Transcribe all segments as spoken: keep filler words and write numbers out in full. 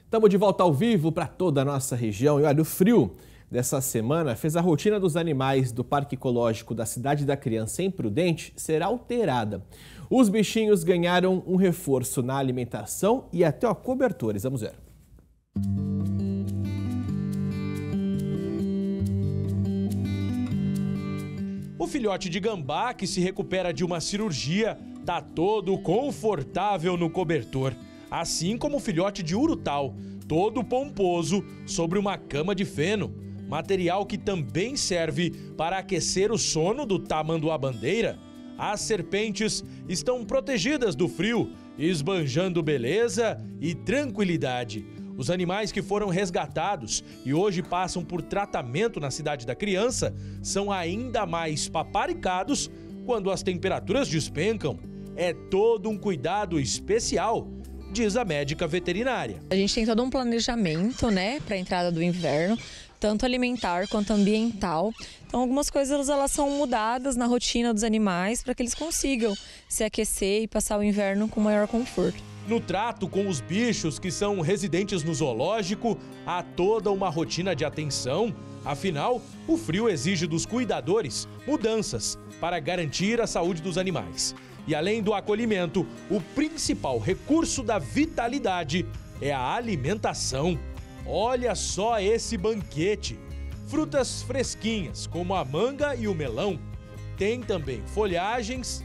Estamos de volta ao vivo para toda a nossa região. E olha, o frio dessa semana fez a rotina dos animais do Parque Ecológico da Cidade da Criança em Prudente ser alterada. Os bichinhos ganharam um reforço na alimentação e até ó, cobertores. Vamos ver. O filhote de gambá, que se recupera de uma cirurgia, tá todo confortável no cobertor. Assim como o filhote de urutau, todo pomposo sobre uma cama de feno. Material que também serve para aquecer o sono do tamanduá-bandeira. As serpentes estão protegidas do frio, esbanjando beleza e tranquilidade. Os animais que foram resgatados e hoje passam por tratamento na Cidade da Criança são ainda mais paparicados quando as temperaturas despencam. É todo um cuidado especial, diz a médica veterinária. A gente tem todo um planejamento, né, para a entrada do inverno, tanto alimentar quanto ambiental. Então algumas coisas elas são mudadas na rotina dos animais para que eles consigam se aquecer e passar o inverno com maior conforto. No trato com os bichos que são residentes no zoológico, há toda uma rotina de atenção. Afinal, o frio exige dos cuidadores mudanças para garantir a saúde dos animais. E além do acolhimento, o principal recurso da vitalidade é a alimentação. Olha só esse banquete! Frutas fresquinhas, como a manga e o melão. Tem também folhagens,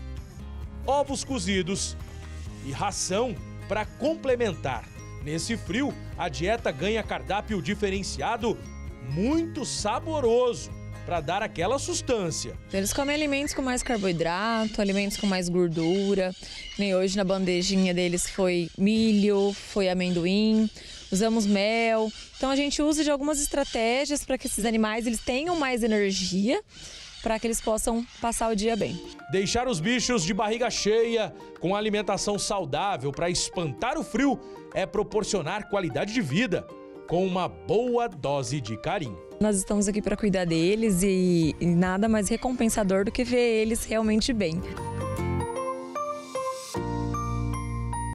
ovos cozidos e ração para complementar. Nesse frio, a dieta ganha cardápio diferenciado, muito saboroso, para dar aquela sustância. Eles comem alimentos com mais carboidrato, alimentos com mais gordura. Nem hoje na bandejinha deles foi milho, foi amendoim, usamos mel. Então a gente usa de algumas estratégias para que esses animais eles tenham mais energia, para que eles possam passar o dia bem. Deixar os bichos de barriga cheia, com alimentação saudável para espantar o frio, é proporcionar qualidade de vida, com uma boa dose de carinho. Nós estamos aqui para cuidar deles e, e nada mais recompensador do que ver eles realmente bem.